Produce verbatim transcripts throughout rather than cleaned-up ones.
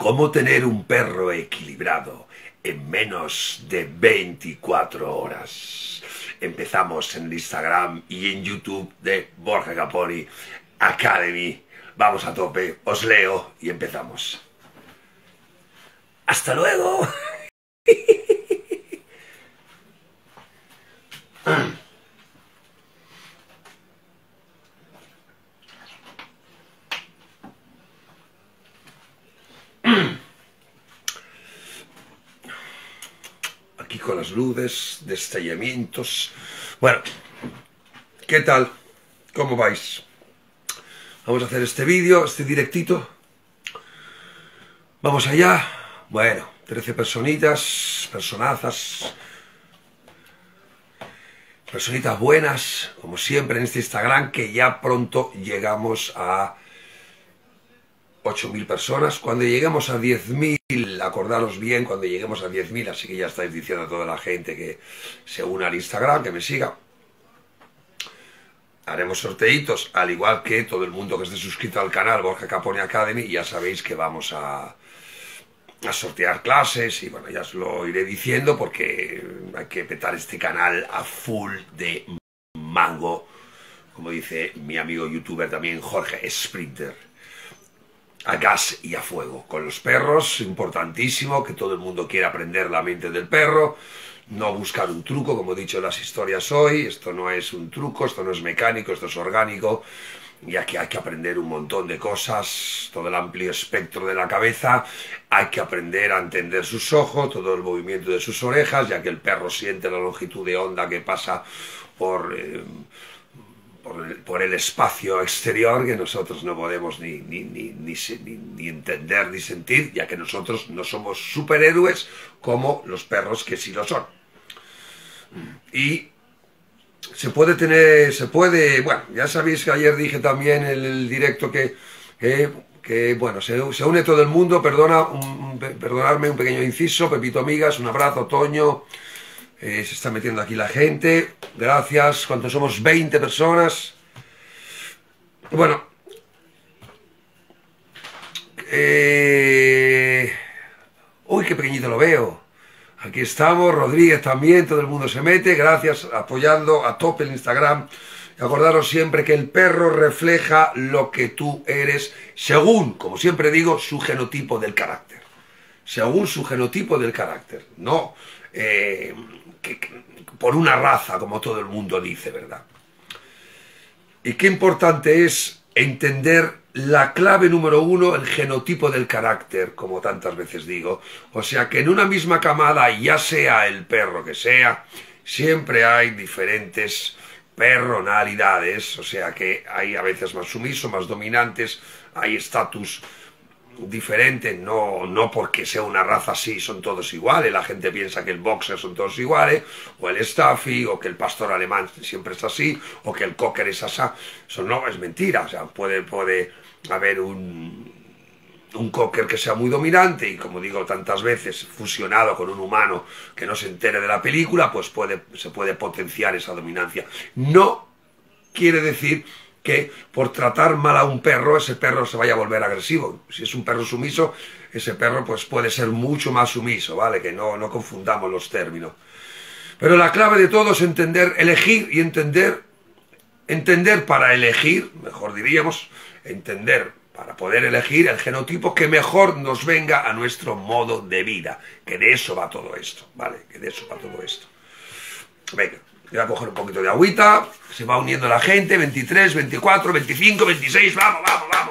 ¿Cómo tener un perro equilibrado en menos de veinticuatro horas? Empezamos en el Instagram y en YouTube de Borja Caponi Academy. Vamos a tope, os leo y empezamos. ¡Hasta luego! Aquí con las luces, destellamientos. Bueno, ¿qué tal? ¿Cómo vais? Vamos a hacer este vídeo, este directito. Vamos allá. Bueno, trece personitas, personazas, personitas buenas, como siempre en este Instagram, que ya pronto llegamos a ocho mil personas. Cuando lleguemos a diez mil, acordaros bien, cuando lleguemos a diez mil, así que ya estáis diciendo a toda la gente que se una al Instagram, que me siga. Haremos sorteitos, al igual que todo el mundo que esté suscrito al canal Borja Caponi Academy. Ya sabéis que vamos a, a sortear clases y bueno, ya os lo iré diciendo porque hay que petar este canal a full de mango, como dice mi amigo youtuber también Jorge Sprinter. A gas y a fuego. Con los perros, importantísimo que todo el mundo quiera aprender la mente del perro. No buscar un truco, como he dicho en las historias hoy. Esto no es un truco, esto no es mecánico, esto es orgánico. Ya que hay que aprender un montón de cosas, todo el amplio espectro de la cabeza. Hay que aprender a entender sus ojos, todo el movimiento de sus orejas, ya que el perro siente la longitud de onda que pasa por... Eh, Por el, por el espacio exterior, que nosotros no podemos ni, ni, ni, ni, ni, ni entender ni sentir, ya que nosotros no somos superhéroes como los perros que sí lo son. Y se puede tener, se puede, bueno, ya sabéis que ayer dije también en el directo que, que, que bueno, se, se une todo el mundo, perdona, un, perdonadme un pequeño inciso, Pepito Amigas, un abrazo, Toño. Eh, se está metiendo aquí la gente, gracias. ¿Cuántos somos? veinte personas. Bueno, eh... uy, qué pequeñito lo veo. Aquí estamos, Rodríguez también, todo el mundo se mete, gracias, apoyando a tope el Instagram. Y acordaros siempre que el perro refleja lo que tú eres, según, como siempre digo, su genotipo del carácter. Según su genotipo del carácter, no eh, que, que, por una raza, como todo el mundo dice, ¿verdad? Y qué importante es entender la clave número uno, el genotipo del carácter, como tantas veces digo. O sea, que en una misma camada, ya sea el perro que sea, siempre hay diferentes personalidades. O sea, que hay a veces más sumisos, más dominantes, hay estatus diferente, no, no porque sea una raza así son todos iguales. La gente piensa que el boxer son todos iguales, o el staffy, o que el pastor alemán siempre es así, o que el cocker es así. Eso no es mentira. O sea, puede, puede haber un, un cocker que sea muy dominante y, como digo tantas veces, fusionado con un humano que no se entere de la película, pues puede, se puede potenciar esa dominancia. No quiere decir que por tratar mal a un perro, ese perro se vaya a volver agresivo. Si es un perro sumiso, ese perro pues puede ser mucho más sumiso, ¿vale? Que no, no confundamos los términos. Pero la clave de todo es entender, elegir y entender, entender para elegir, mejor diríamos, entender para poder elegir el genotipo que mejor nos venga a nuestro modo de vida. Que de eso va todo esto, ¿vale? Que de eso va todo esto. Venga. Voy a coger un poquito de agüita, se va uniendo la gente, veintitrés, veinticuatro, veinticinco, veintiséis, vamos, vamos, vamos.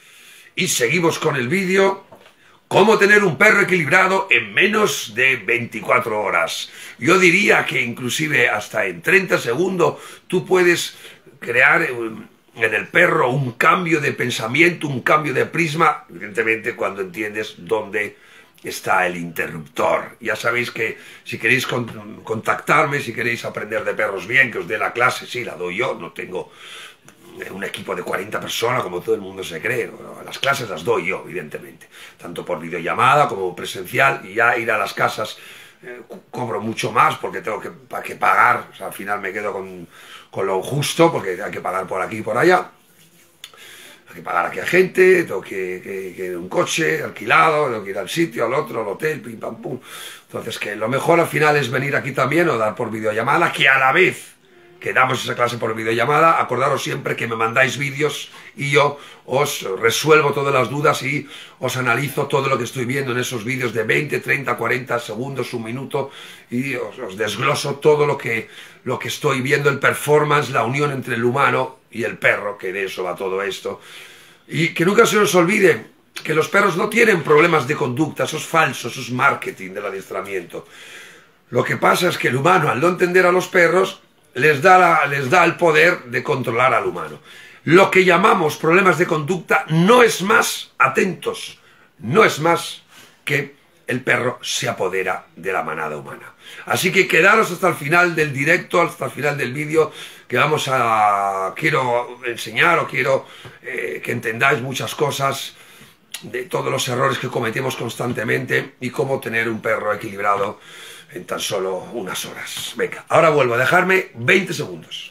Y seguimos con el vídeo, cómo tener un perro equilibrado en menos de veinticuatro horas. Yo diría que inclusive hasta en treinta segundos tú puedes crear en el perro un cambio de pensamiento, un cambio de prisma, evidentemente cuando entiendes dónde está el interruptor. Ya sabéis que si queréis con, contactarme, si queréis aprender de perros bien, que os dé la clase, sí, la doy yo, no tengo un equipo de cuarenta personas como todo el mundo se cree, ¿no? Las clases las doy yo, evidentemente, tanto por videollamada como presencial, y ya ir a las casas eh, cobro mucho más porque tengo que, para que pagar, o sea, al final me quedo con, con lo justo porque hay que pagar por aquí y por allá. hay que pagar aquí a gente, tengo que, que, que un coche alquilado, tengo que ir al sitio, al otro, al hotel, pim pam pum. Entonces que lo mejor al final es venir aquí también o dar por videollamada, que a la vez que damos esa clase por videollamada, acordaros siempre que me mandáis vídeos y yo os resuelvo todas las dudas y os analizo todo lo que estoy viendo en esos vídeos de veinte, treinta, cuarenta segundos, un minuto, y os, os desgloso todo lo que, lo que estoy viendo, el performance, la unión entre el humano y el perro, que de eso va todo esto. Y que nunca se os olvide que los perros no tienen problemas de conducta, eso es falso, eso es marketing del adiestramiento. Lo que pasa es que el humano, al no entender a los perros, les da, la, les da el poder de controlar al humano. Lo que llamamos problemas de conducta no es más, atentos, no es más que el perro se apodera de la manada humana. Así que quedaros hasta el final del directo, hasta el final del vídeo, que vamos a... quiero enseñar o quiero eh, que entendáis muchas cosas de todos los errores que cometemos constantemente y cómo tener un perro equilibrado en tan solo unas horas. Venga, ahora vuelvo a dejarme veinte segundos.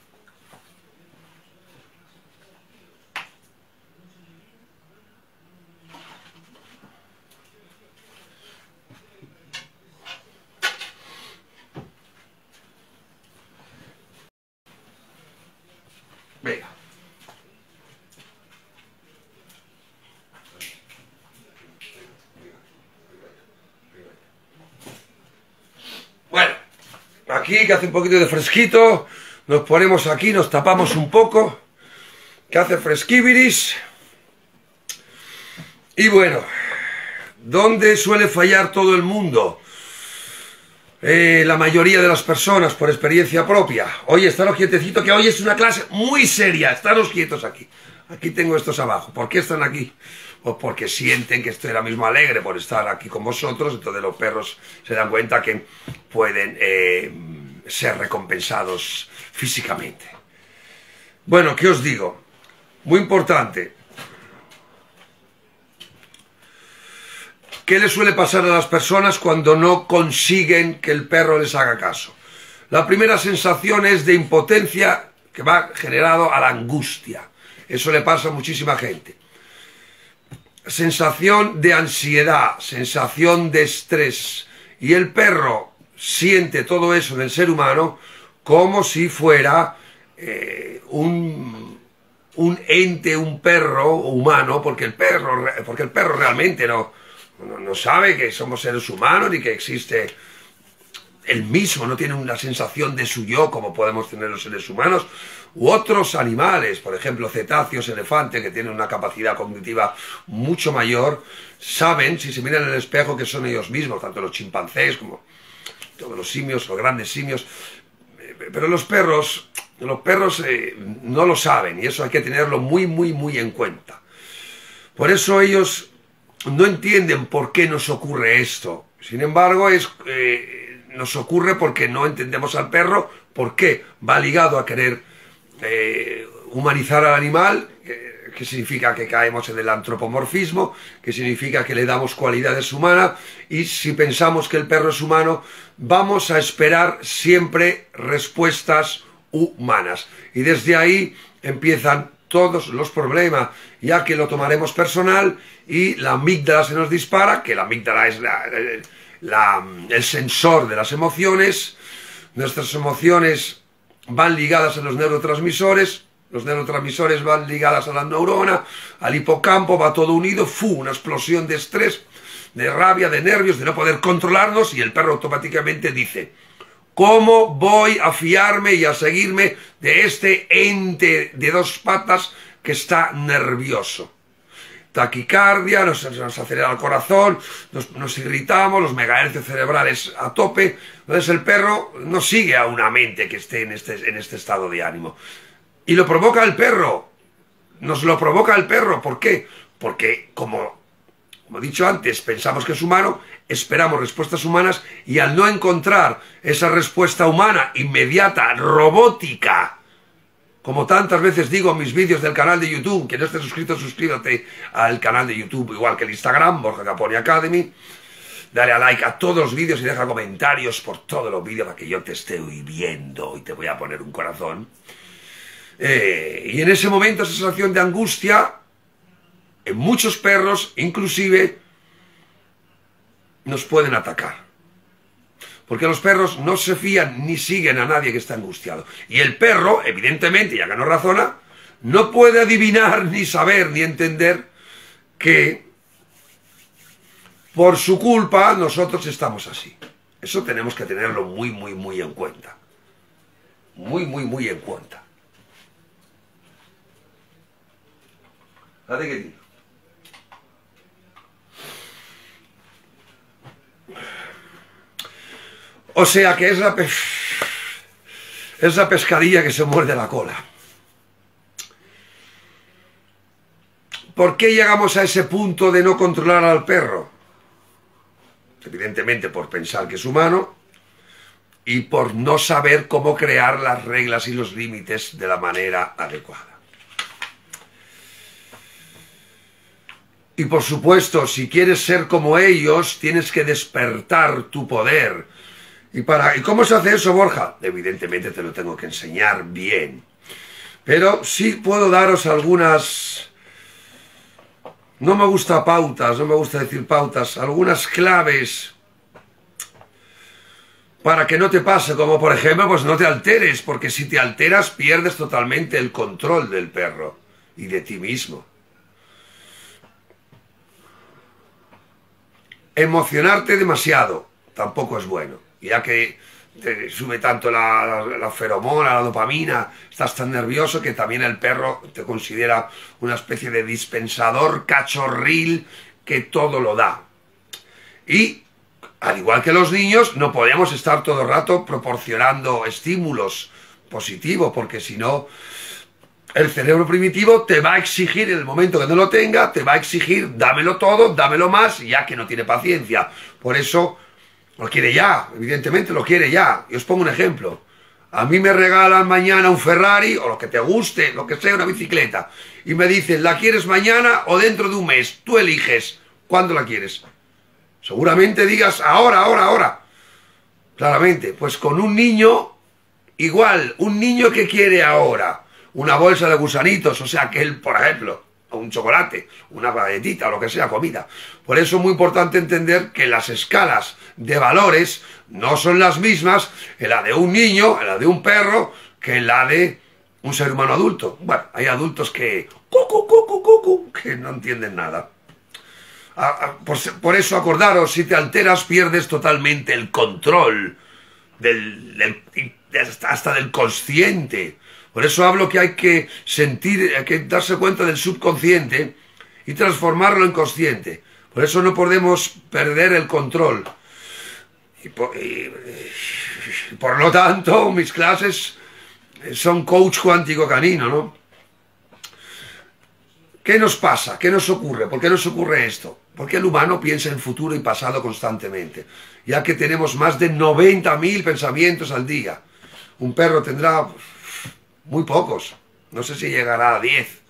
Venga. Bueno, aquí que hace un poquito de fresquito, nos ponemos aquí, nos tapamos un poco, que hace fresquibiris. Y bueno, ¿dónde suele fallar todo el mundo? Eh, la mayoría de las personas, por experiencia propia. Oye, estaros quietecitos, que hoy es una clase muy seria, estaros quietos aquí. Aquí tengo estos abajo. ¿Por qué están aquí? Pues porque sienten que estoy ahora mismo alegre por estar aquí con vosotros, entonces los perros se dan cuenta que pueden eh, ser recompensados físicamente. Bueno, ¿qué os digo? Muy importante. ¿Qué le suele pasar a las personas cuando no consiguen que el perro les haga caso? La primera sensación es de impotencia que va generado a la angustia. Eso le pasa a muchísima gente. Sensación de ansiedad, sensación de estrés. Y el perro siente todo eso del ser humano como si fuera eh, un, un ente, un perro humano, porque el perro, porque el perro realmente no, no, no sabe que somos seres humanos ni que existe él mismo, no tiene una sensación de su yo como podemos tener los seres humanos u otros animales, por ejemplo cetáceos, elefantes, que tienen una capacidad cognitiva mucho mayor, saben, si se miran en el espejo, que son ellos mismos, tanto los chimpancés como todos los simios, los grandes simios, pero los perros, los perros eh, no lo saben, y eso hay que tenerlo muy, muy, muy en cuenta. Por eso ellos no entienden por qué nos ocurre esto. Sin embargo, es, eh, nos ocurre porque no entendemos al perro. ¿Por qué? Va ligado a querer eh, humanizar al animal, que, que significa que caemos en el antropomorfismo, que significa que le damos cualidades humanas, y si pensamos que el perro es humano, vamos a esperar siempre respuestas humanas. Y desde ahí empiezan todos los problemas, ya que lo tomaremos personal y la amígdala se nos dispara, que la amígdala es la, la, el sensor de las emociones. Nuestras emociones van ligadas a los neurotransmisores, los neurotransmisores van ligadas a la neurona, al hipocampo, va todo unido, ¡fu! Una explosión de estrés, de rabia, de nervios, de no poder controlarnos, y el perro automáticamente dice: ¿cómo voy a fiarme y a seguirme de este ente de dos patas que está nervioso? Taquicardia, nos, nos acelera el corazón, nos, nos irritamos, los megahercios cerebrales a tope. Entonces el perro no sigue a una mente que esté en este, en este estado de ánimo. Y lo provoca el perro, nos lo provoca el perro. ¿Por qué? Porque, como, como he dicho antes, pensamos que es humano, esperamos respuestas humanas, y al no encontrar esa respuesta humana, inmediata, robótica, como tantas veces digo en mis vídeos del canal de YouTube, que no estés suscrito, suscríbete al canal de YouTube, igual que el Instagram, Borja Caponi Academy. Dale a like a todos los vídeos y deja comentarios por todos los vídeos para que yo te esté viendo, y te voy a poner un corazón. Eh, y en ese momento esa sensación de angustia, en muchos perros, inclusive, nos pueden atacar. Porque los perros no se fían ni siguen a nadie que está angustiado. Y el perro, evidentemente, ya que no razona, no puede adivinar, ni saber, ni entender que por su culpa nosotros estamos así. Eso tenemos que tenerlo muy, muy, muy en cuenta. Muy, muy, muy en cuenta. Date quietito. O sea que es la, pe es la pescadilla que se muerde la cola. ¿Por qué llegamos a ese punto de no controlar al perro? Evidentemente por pensar que es humano y por no saber cómo crear las reglas y los límites de la manera adecuada. Y por supuesto, si quieres ser como ellos, tienes que despertar tu poder. ¿Y, para, ¿Y cómo se hace eso, Borja? Evidentemente te lo tengo que enseñar bien. Pero sí puedo daros algunas... No me gusta pautas, no me gusta decir pautas, algunas claves para que no te pase, como por ejemplo, pues no te alteres, porque si te alteras pierdes totalmente el control del perro y de ti mismo. Emocionarte demasiado tampoco es bueno, ya que te sube tanto la, la, la feromona, la dopamina, estás tan nervioso que también el perro te considera una especie de dispensador cachorril que todo lo da. Y, al igual que los niños, no podemos estar todo el rato proporcionando estímulos positivos, porque si no, el cerebro primitivo te va a exigir, en el momento que no lo tenga, te va a exigir, dámelo todo, dámelo más, ya que no tiene paciencia. Por eso... lo quiere ya, evidentemente lo quiere ya. Y os pongo un ejemplo. A mí me regalan mañana un Ferrari, o lo que te guste, lo que sea, una bicicleta. Y me dicen, ¿la quieres mañana o dentro de un mes? Tú eliges. ¿Cuándo la quieres? Seguramente digas, ahora, ahora, ahora. Claramente, pues con un niño, igual, un niño que quiere ahora una bolsa de gusanitos, o sea, que él, por ejemplo... o un chocolate, una galletita, o lo que sea, comida. Por eso es muy importante entender que las escalas de valores no son las mismas en la de un niño, en la de un perro, que en la de un ser humano adulto. Bueno, hay adultos que... Cucu, cucu, cucu, que no entienden nada. Por, por eso, acordaros, si te alteras, pierdes totalmente el control del, del, hasta del consciente. Por eso hablo que hay que sentir, hay que darse cuenta del subconsciente y transformarlo en consciente. Por eso no podemos perder el control. Y por, y, y por lo tanto, mis clases son coach cuántico canino, ¿no? ¿Qué nos pasa? ¿Qué nos ocurre? ¿Por qué nos ocurre esto? Porque el humano piensa en futuro y pasado constantemente, ya que tenemos más de noventa mil pensamientos al día. Un perro tendrá... muy pocos, no sé si llegará a diez.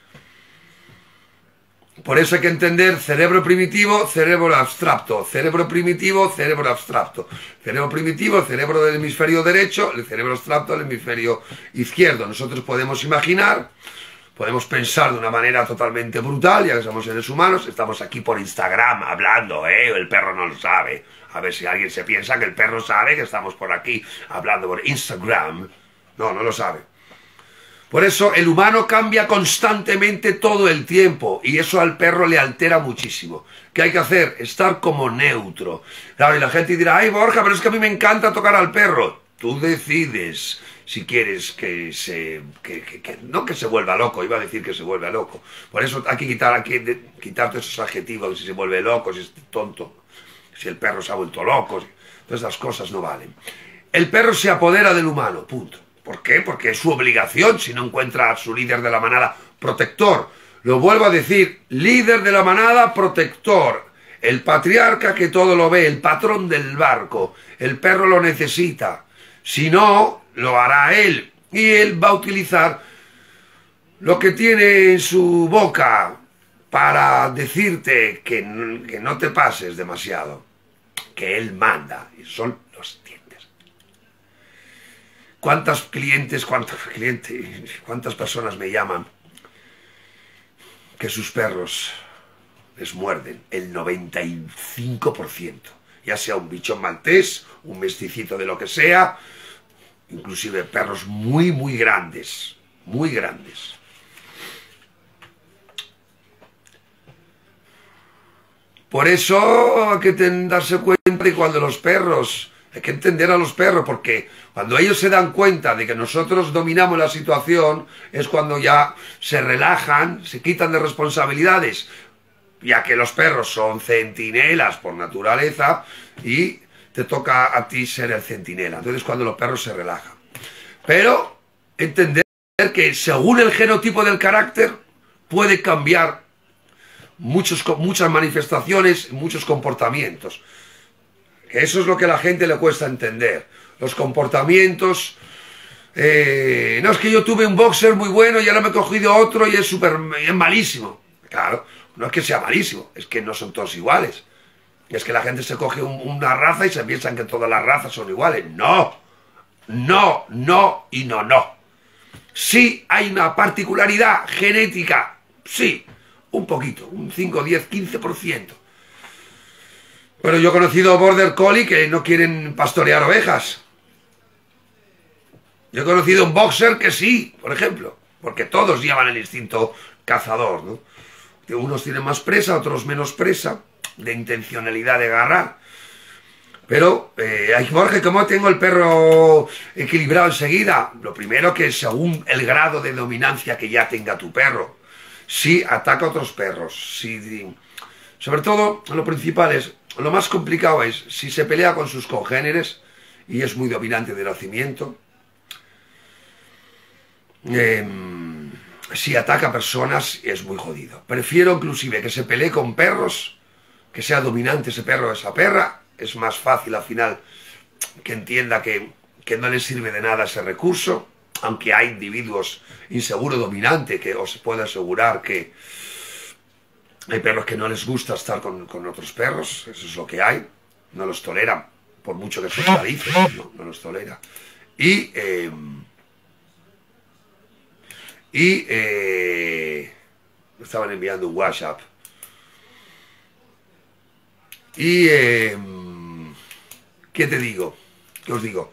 Por eso hay que entender cerebro primitivo, cerebro abstracto, cerebro primitivo, cerebro abstracto, cerebro primitivo, cerebro del hemisferio derecho, el cerebro abstracto del hemisferio izquierdo. Nosotros podemos imaginar, podemos pensar de una manera totalmente brutal, ya que somos seres humanos, estamos aquí por Instagram hablando, ¿eh? El perro no lo sabe. A ver si alguien se piensa que el perro sabe que estamos por aquí hablando por Instagram. No, no lo sabe. Por eso el humano cambia constantemente todo el tiempo y eso al perro le altera muchísimo. ¿Qué hay que hacer? Estar como neutro. Claro, y la gente dirá, ay Borja, pero es que a mí me encanta tocar al perro. Tú decides si quieres que se... Que, que, que, no que se vuelva loco, iba a decir que se vuelva loco. Por eso hay que quitar, hay que de, quitar todos esos adjetivos, si se vuelve loco, si es tonto, si el perro se ha vuelto loco, si, todas esas cosas no valen. El perro se apodera del humano, punto. ¿Por qué? Porque es su obligación si no encuentra a su líder de la manada protector. Lo vuelvo a decir, líder de la manada protector. El patriarca que todo lo ve, el patrón del barco. El perro lo necesita. Si no, lo hará él. Y él va a utilizar lo que tiene en su boca para decirte que, que no te pases demasiado. Que él manda. Y son los dientes. ¿Cuántas clientes, cuántos clientes, cuántas personas me llaman que sus perros les muerden? El noventa y cinco por ciento. Ya sea un bichón maltés, un mesticito de lo que sea, inclusive perros muy, muy grandes, muy grandes. Por eso hay que darse cuenta de cuando los perros, hay que entender a los perros, porque cuando ellos se dan cuenta de que nosotros dominamos la situación, es cuando ya se relajan, se quitan de responsabilidades, ya que los perros son centinelas por naturaleza y te toca a ti ser el centinela. Entonces cuando los perros se relajan. Pero entender que según el genotipo del carácter puede cambiar muchos, muchas manifestaciones, muchos comportamientos. Que eso es lo que a la gente le cuesta entender. Los comportamientos... Eh, no, es que yo tuve un boxer muy bueno y ahora me he cogido otro y es, super, es malísimo. Claro, no es que sea malísimo, es que no son todos iguales. Es que la gente se coge un, una raza y se piensan que todas las razas son iguales. No, no, no y no, no. Sí hay una particularidad genética, sí, un poquito, un cinco, diez, quince por ciento. Pero yo he conocido Border Collie que no quieren pastorear ovejas. Yo he conocido un boxer que sí, por ejemplo, porque todos llevan el instinto cazador, ¿no? Que unos tienen más presa, otros menos presa, de intencionalidad de agarrar. Pero, eh, ay, Jorge, ¿cómo tengo el perro equilibrado enseguida? Lo primero que según el grado de dominancia que ya tenga tu perro. Si ataca a otros perros, si, sobre todo, lo principal es, lo más complicado es, si se pelea con sus congéneres, y es muy dominante de nacimiento, eh, si ataca a personas, es muy jodido. Prefiero inclusive que se pelee con perros, que sea dominante ese perro o esa perra, es más fácil al final que entienda que, que no le sirve de nada ese recurso, aunque hay individuos inseguro dominante que os puedo asegurar que hay perros que no les gusta estar con, con otros perros, eso es lo que hay, no los toleran, por mucho que socialicen, no, no los tolera. Y, eh, y eh, me estaban enviando un WhatsApp. Y, eh, ¿qué te digo? ¿Qué os digo?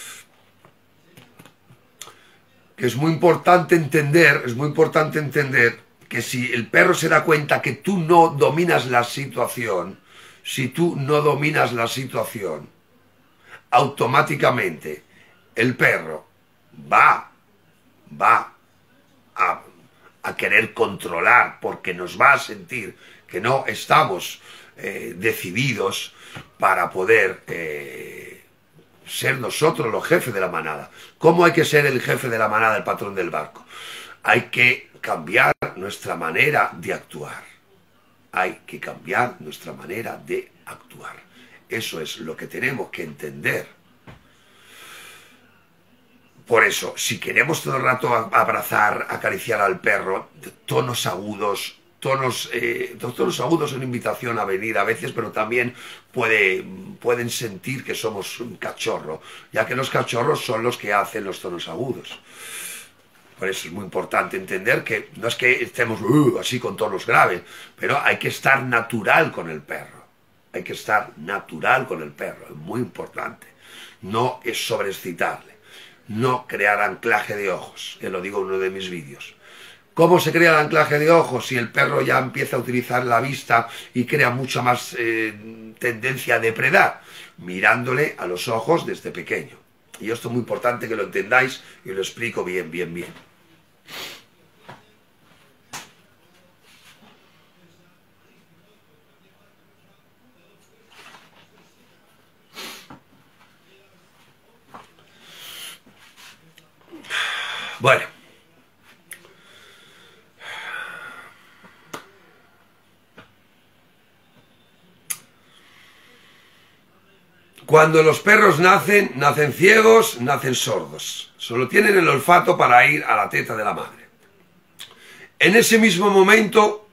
Que es muy importante entender, es muy importante entender que si el perro se da cuenta que tú no dominas la situación, si tú no dominas la situación, automáticamente el perro va, va a, a querer controlar, porque nos va a sentir que no estamos eh, decididos para poder eh, ser nosotros los jefes de la manada. ¿Cómo hay que ser el jefe de la manada, el patrón del barco? Hay que cambiar nuestra manera de actuar. Hay que cambiar nuestra manera de actuar. Eso es lo que tenemos que entender. Por eso, si queremos todo el rato abrazar, acariciar al perro, tonos agudos, tonos, eh, tonos agudos son invitación a venir a veces, pero también puede, pueden sentir que somos un cachorro, ya que los cachorros son los que hacen los tonos agudos. Por eso es muy importante entender que no es que estemos uh, así con tonos graves, pero hay que estar natural con el perro. Hay que estar natural con el perro, es muy importante. No es sobreexcitarle. No crear anclaje de ojos, que lo digo en uno de mis vídeos. ¿Cómo se crea el anclaje de ojos? Si el perro ya empieza a utilizar la vista y crea mucha más eh, tendencia a depredar, mirándole a los ojos desde pequeño. Y esto es muy importante que lo entendáis y lo explico bien, bien, bien. Bueno. Cuando los perros nacen, nacen ciegos, nacen sordos. Solo tienen el olfato para ir a la teta de la madre. En ese mismo momento,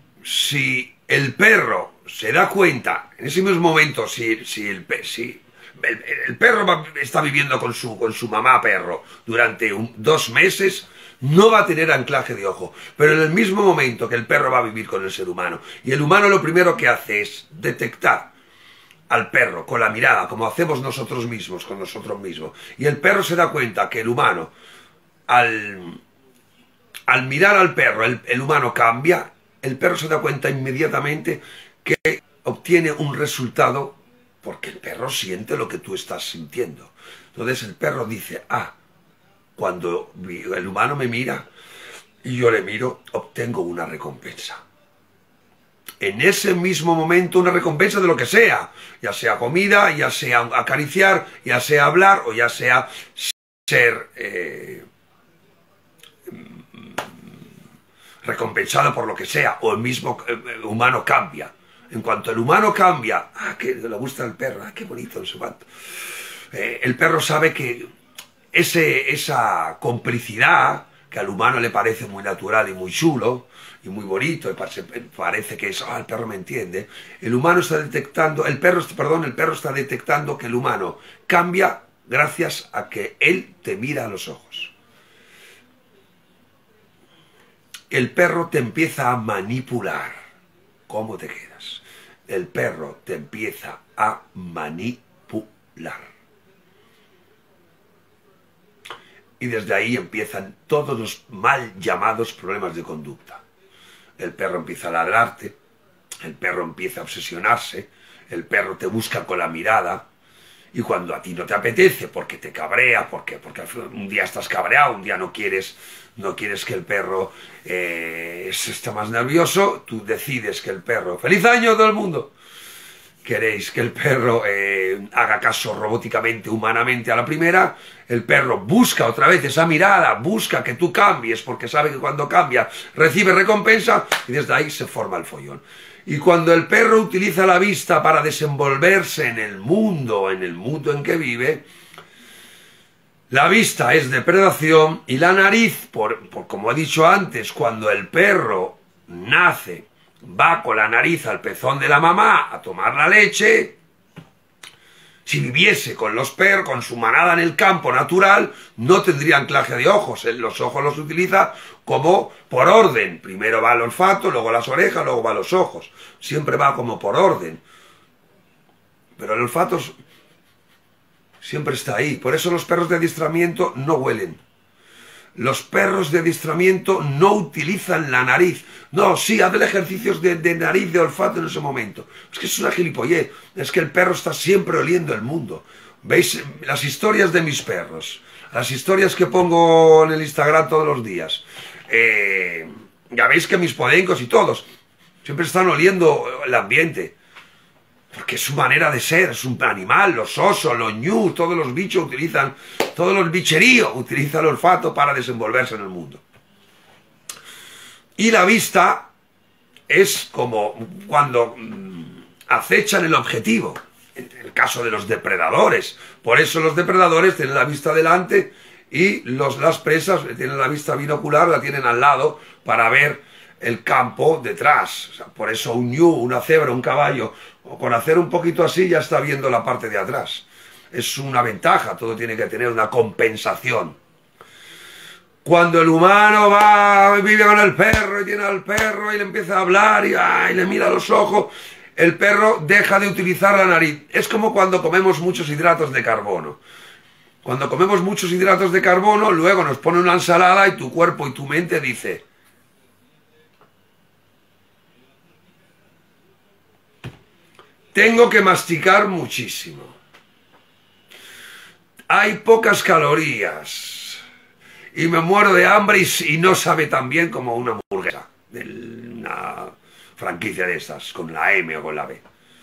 si el perro se da cuenta, en ese mismo momento, si, si, el, si El, el perro va, está viviendo con su, con su mamá perro durante un, dos meses, no va a tener anclaje de ojo, pero en el mismo momento que el perro va a vivir con el ser humano, y el humano lo primero que hace es detectar al perro con la mirada, como hacemos nosotros mismos con nosotros mismos, y el perro se da cuenta que el humano, al, al mirar al perro, el, el humano cambia, el perro se da cuenta inmediatamente que obtiene un resultado porque el perro siente lo que tú estás sintiendo. Entonces el perro dice, ah, cuando el humano me mira y yo le miro, obtengo una recompensa. En ese mismo momento una recompensa de lo que sea, ya sea comida, ya sea acariciar, ya sea hablar o ya sea ser eh, recompensado por lo que sea, o el mismo humano cambia. En cuanto el humano cambia, ah, que le gusta el perro, ah, qué bonito, no sé cuánto. Eh, el perro sabe que ese, esa complicidad, que al humano le parece muy natural y muy chulo, y muy bonito, y parece, parece que es, ah, el perro me entiende, el humano está detectando, el perro, perdón, el perro está detectando que el humano cambia gracias a que él te mira a los ojos. El perro te empieza a manipular. ¿Cómo te quedas? El perro te empieza a manipular. Y desde ahí empiezan todos los mal llamados problemas de conducta. El perro empieza a ladrarte, el perro empieza a obsesionarse, el perro te busca con la mirada, y cuando a ti no te apetece, porque te cabrea, porque, porque un día estás cabreado, un día no quieres, no quieres que el perro eh, esté más nervioso, tú decides que el perro... ¡Feliz año a todo el mundo! Queréis que el perro eh, haga caso robóticamente, humanamente a la primera, el perro busca otra vez esa mirada, busca que tú cambies, porque sabe que cuando cambia recibe recompensa, y desde ahí se forma el follón. Y cuando el perro utiliza la vista para desenvolverse en el mundo, en el mundo en que vive, la vista es depredación y la nariz, por, por como he dicho antes, cuando el perro nace, va con la nariz al pezón de la mamá a tomar la leche. Si viviese con los perros, con su manada en el campo natural, no tendría anclaje de ojos. Él los ojos los utiliza como por orden. Primero va el olfato, luego las orejas, luego va los ojos. Siempre va como por orden. Pero el olfato siempre está ahí. Por eso los perros de adiestramiento no huelen. Los perros de adiestramiento no utilizan la nariz. No, sí, haz ejercicios de, de nariz, de olfato en ese momento. Es que es una gilipollez. Es que el perro está siempre oliendo el mundo. ¿Veis? Las historias de mis perros, las historias que pongo en el Instagram todos los días. Eh, ya veis que mis podencos y todos siempre están oliendo el ambiente. Porque es su manera de ser, es un animal, los osos, los ñu, todos los bichos utilizan, todos los bicheríos utilizan el olfato para desenvolverse en el mundo. Y la vista es como cuando mmm, acechan el objetivo, en el caso de los depredadores. Por eso los depredadores tienen la vista delante y los, las presas tienen la vista binocular, la tienen al lado para ver el campo detrás. O sea, por eso un ñu, una cebra, un caballo, o con hacer un poquito así ya está viendo la parte de atrás. Es una ventaja, todo tiene que tener una compensación. Cuando el humano va, vive con el perro y tiene al perro y le empieza a hablar y, ay, le mira a los ojos, el perro deja de utilizar la nariz. Es como cuando comemos muchos hidratos de carbono. Cuando comemos muchos hidratos de carbono, luego nos pone una ensalada y tu cuerpo y tu mente dice: tengo que masticar muchísimo. Hay pocas calorías. Y me muero de hambre y, y no sabe tan bien como una hamburguesa. De una franquicia de estas, con la M o con la B.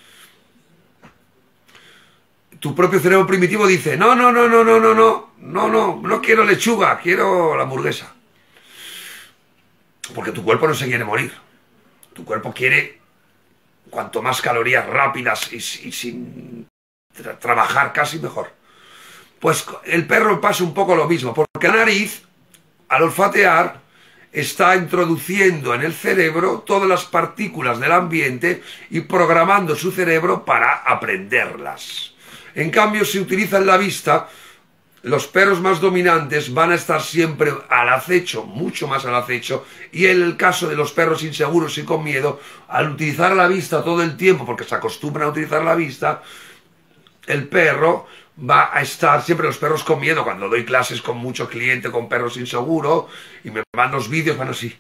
Tu propio cerebro primitivo dice: no, no, no, no, no, no, no, no, no, no quiero lechuga, quiero la hamburguesa. Porque tu cuerpo no se quiere morir. Tu cuerpo quiere cuanto más calorías rápidas y, y sin tra trabajar casi mejor. Pues el perro pasa un poco lo mismo, porque la nariz, al olfatear, está introduciendo en el cerebro todas las partículas del ambiente y programando su cerebro para aprenderlas. En cambio, si utilizan la vista, los perros más dominantes van a estar siempre al acecho, mucho más al acecho, y en el caso de los perros inseguros y con miedo, al utilizar la vista todo el tiempo, porque se acostumbran a utilizar la vista, el perro va a estar siempre, los perros con miedo, cuando doy clases con muchos clientes con perros inseguros, y me van los vídeos, van así.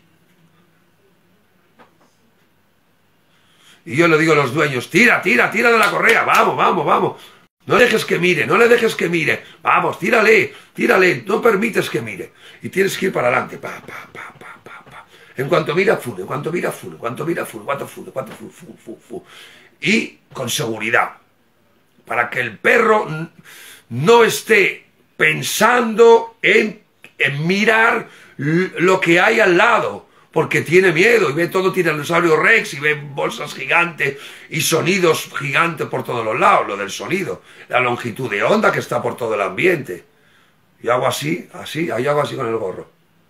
Y yo le digo a los dueños, tira, tira, tira de la correa, vamos, vamos, vamos. No le dejes que mire, no le dejes que mire. Vamos, tírale, tírale, no permites que mire. Y tienes que ir para adelante. Pa, pa, pa, pa, pa, pa. En cuanto mira, fune, en cuanto mira, fune, en cuanto mira, fune, cuanto fune, cuanto fune, fune, fune, fune. Y con seguridad. Para que el perro no esté pensando en, en mirar lo que hay al lado. Porque tiene miedo y ve todo tiranosaurio rex y ve bolsas gigantes y sonidos gigantes por todos los lados, lo del sonido, la longitud de onda que está por todo el ambiente. Y hago así, así, ahí hago así con el gorro.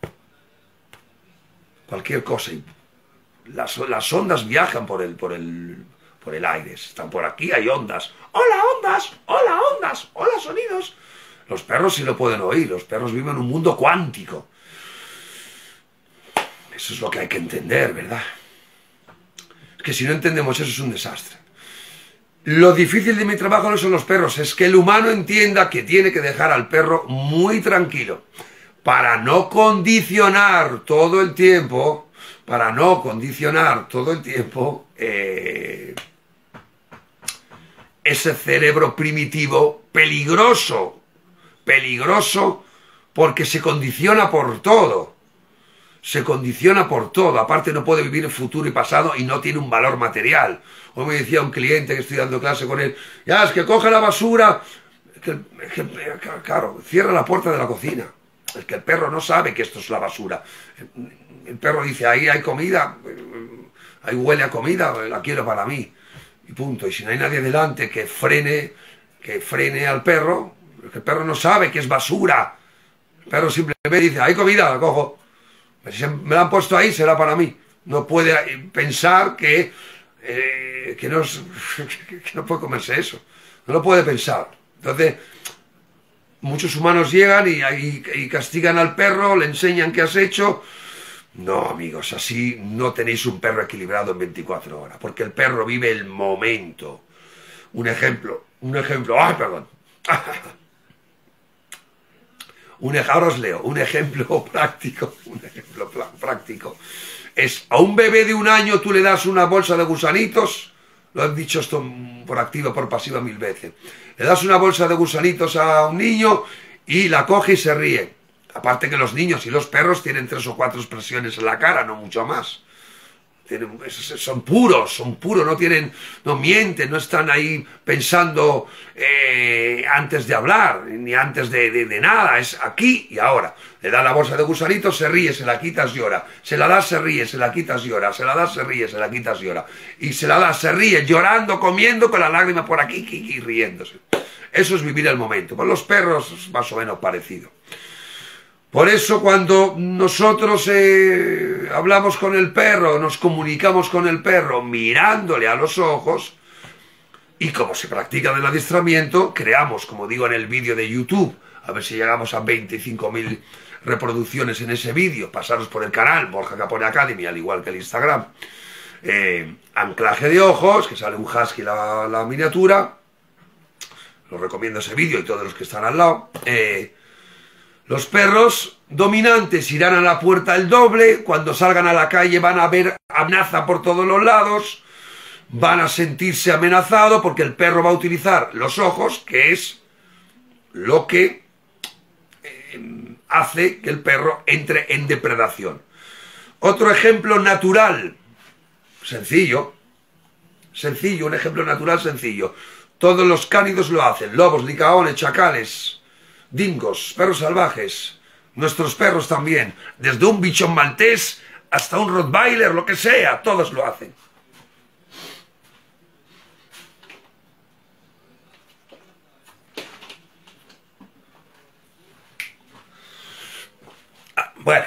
Cualquier cosa. Las, las ondas viajan por el, por, el, por el aire, están por aquí, hay ondas. ¡Hola ondas! ¡Hola ondas! ¡Hola sonidos! Los perros sí lo pueden oír, los perros viven en un mundo cuántico. Eso es lo que hay que entender, ¿verdad? Es que si no entendemos eso es un desastre. Lo difícil de mi trabajo no son los perros, es que el humano entienda que tiene que dejar al perro muy tranquilo para no condicionar todo el tiempo, para no condicionar todo el tiempo eh, ese cerebro primitivo peligroso, peligroso porque se condiciona por todo. Se condiciona por todo, aparte no puede vivir el futuro y pasado y no tiene un valor material. Hoy me decía un cliente que estoy dando clase con él, ya es que coge la basura, es que, es que, claro, cierra la puerta de la cocina, es que el perro no sabe que esto es la basura. El perro dice, ahí hay comida, ahí huele a comida, la quiero para mí, y punto. Y si no hay nadie delante que frene, que frene al perro, el perro no sabe que es basura, el perro simplemente dice, hay comida, la cojo. Si me la han puesto ahí, será para mí. No puede pensar que, eh, que, no, que no puede comerse eso. No lo puede pensar. Entonces, muchos humanos llegan y, y, y castigan al perro, le enseñan qué has hecho. No, amigos, así no tenéis un perro equilibrado en veinticuatro horas. Porque el perro vive el momento. Un ejemplo, un ejemplo. ¡Ay, perdón! Un, ahora os leo, un ejemplo práctico, un ejemplo práctico, es a un bebé de un año tú le das una bolsa de gusanitos, lo he dicho esto por activa, por pasiva mil veces, le das una bolsa de gusanitos a un niño y la coge y se ríe, aparte que los niños y los perros tienen tres o cuatro expresiones en la cara, no mucho más. Son puros, son puros, no tienen, no mienten, no están ahí pensando eh, antes de hablar, ni antes de, de, de nada, es aquí y ahora. Le da la bolsa de gusanitos, se ríe, se la quitas, llora. Se la das, se ríe, se la quitas, llora. Se la das, se ríe, se la quitas, llora. Y se la das, se ríe, llorando, comiendo, con la lágrima por aquí, y riéndose. Eso es vivir el momento. Con los perros es más o menos parecido. Por eso cuando nosotros eh, hablamos con el perro, nos comunicamos con el perro mirándole a los ojos, y como se practica del adiestramiento, creamos, como digo en el vídeo de YouTube, a ver si llegamos a veinticinco mil reproducciones en ese vídeo, pasaros por el canal, Borja Capone Academy, al igual que el Instagram, eh, anclaje de ojos, que sale un husky la, la miniatura, os recomiendo ese vídeo y todos los que están al lado. eh, Los perros dominantes irán a la puerta el doble, cuando salgan a la calle van a ver amenaza por todos los lados, van a sentirse amenazados porque el perro va a utilizar los ojos, que es lo que eh, hace que el perro entre en depredación. Otro ejemplo natural, sencillo, sencillo, un ejemplo natural sencillo. Todos los cánidos lo hacen, lobos, licaones, chacales, dingos, perros salvajes, nuestros perros también, desde un bichón maltés hasta un rottweiler, lo que sea, todos lo hacen. Ah, bueno,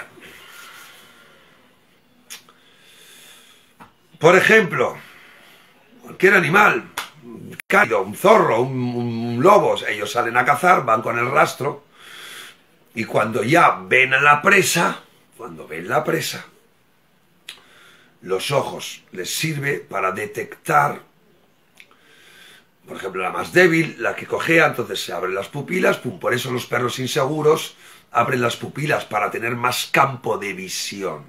por ejemplo, cualquier animal, cánido, un zorro, un, un un lobo, ellos salen a cazar, van con el rastro, y cuando ya ven a la presa, cuando ven la presa, los ojos les sirve para detectar, por ejemplo, la más débil, la que cojea, entonces se abren las pupilas, pum, por eso los perros inseguros abren las pupilas para tener más campo de visión.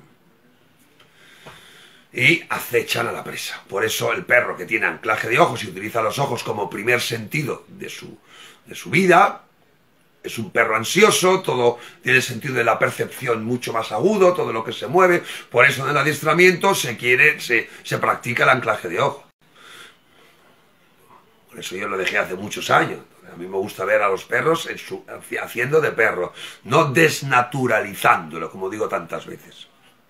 Y acechan a la presa. Por eso el perro que tiene anclaje de ojos y utiliza los ojos como primer sentido de su, de su vida, es un perro ansioso, todo tiene el sentido de la percepción mucho más agudo, todo lo que se mueve. Por eso en el adiestramiento se quiere, se, se practica el anclaje de ojos. Por eso yo lo dejé hace muchos años. A mí me gusta ver a los perros en su, haciendo de perro, no desnaturalizándolo, como digo tantas veces.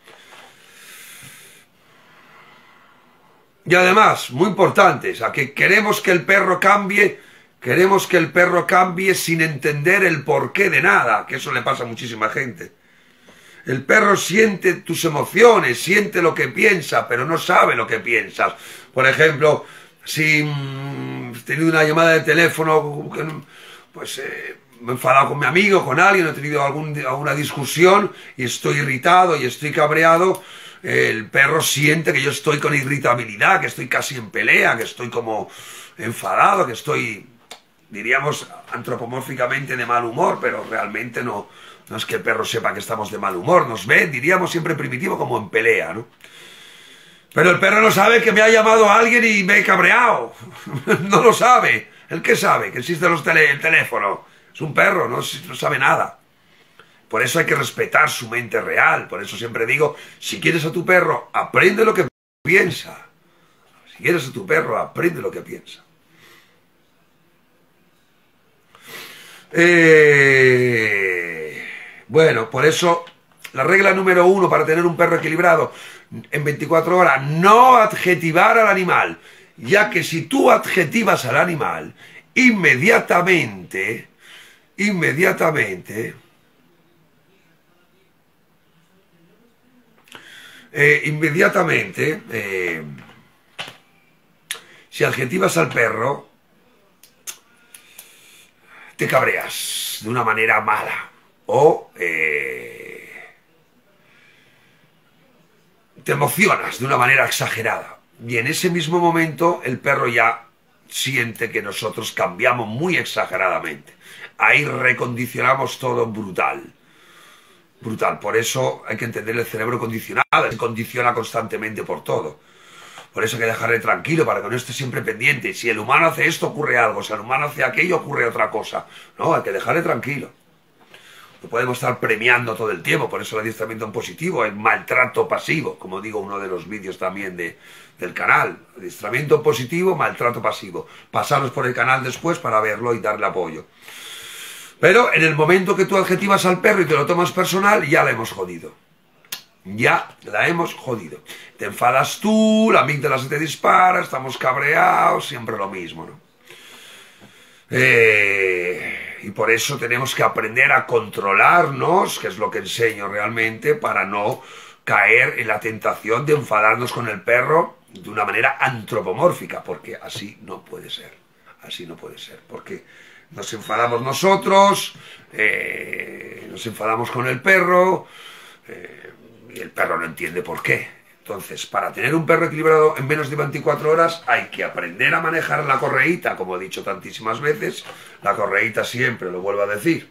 Y además, muy importante, o sea, que queremos que el perro cambie, queremos que el perro cambie sin entender el porqué de nada, que eso le pasa a muchísima gente. El perro siente tus emociones, siente lo que piensa, pero no sabe lo que piensas. Por ejemplo, si mmm, he tenido una llamada de teléfono, pues eh, me he enfadado con mi amigo, con alguien, he tenido algún, alguna discusión y estoy irritado y estoy cabreado, el perro siente que yo estoy con irritabilidad, que estoy casi en pelea, que estoy como enfadado, que estoy, diríamos, antropomórficamente de mal humor, pero realmente no, no es que el perro sepa que estamos de mal humor, nos ve, diríamos siempre primitivo, como en pelea, ¿no? Pero el perro no sabe que me ha llamado alguien y me he cabreado, no lo sabe. ¿El qué sabe? Que existe los tele, el teléfono. Es un perro, no, no sabe nada. Por eso hay que respetar su mente real. Por eso siempre digo, si quieres a tu perro, aprende lo que piensa. Si quieres a tu perro, aprende lo que piensa. Eh, bueno, por eso la regla número uno para tener un perro equilibrado en veinticuatro horas, no adjetivar al animal, ya que si tú adjetivas al animal, inmediatamente, inmediatamente, eh, inmediatamente, eh, si adjetivas al perro, te cabreas de una manera mala, o eh, te emocionas de una manera exagerada. Y en ese mismo momento el perro ya siente que nosotros cambiamos muy exageradamente. Ahí recondicionamos todo brutal. Brutal. Por eso hay que entender el cerebro condicionado. Se condiciona constantemente por todo. Por eso hay que dejarle tranquilo para que no esté siempre pendiente. Si el humano hace esto, ocurre algo. Si el humano hace aquello, ocurre otra cosa. No, hay que dejarle tranquilo. No podemos estar premiando todo el tiempo, por eso el adiestramiento en positivo, el maltrato pasivo, como digo uno de los vídeos también de, del canal. Adiestramiento en positivo, maltrato pasivo. Pasaros por el canal después para verlo y darle apoyo. Pero en el momento que tú adjetivas al perro y te lo tomas personal, ya la hemos jodido. Ya la hemos jodido. Te enfadas tú, la amígdala se te dispara, estamos cabreados, siempre lo mismo, ¿no? Eh... Y por eso tenemos que aprender a controlarnos, que es lo que enseño realmente, para no caer en la tentación de enfadarnos con el perro de una manera antropomórfica, porque así no puede ser, así no puede ser, porque nos enfadamos nosotros, eh, nos enfadamos con el perro, eh, y el perro no entiende por qué. Entonces, para tener un perro equilibrado en menos de veinticuatro horas hay que aprender a manejar la correíta, como he dicho tantísimas veces. La correíta siempre, lo vuelvo a decir.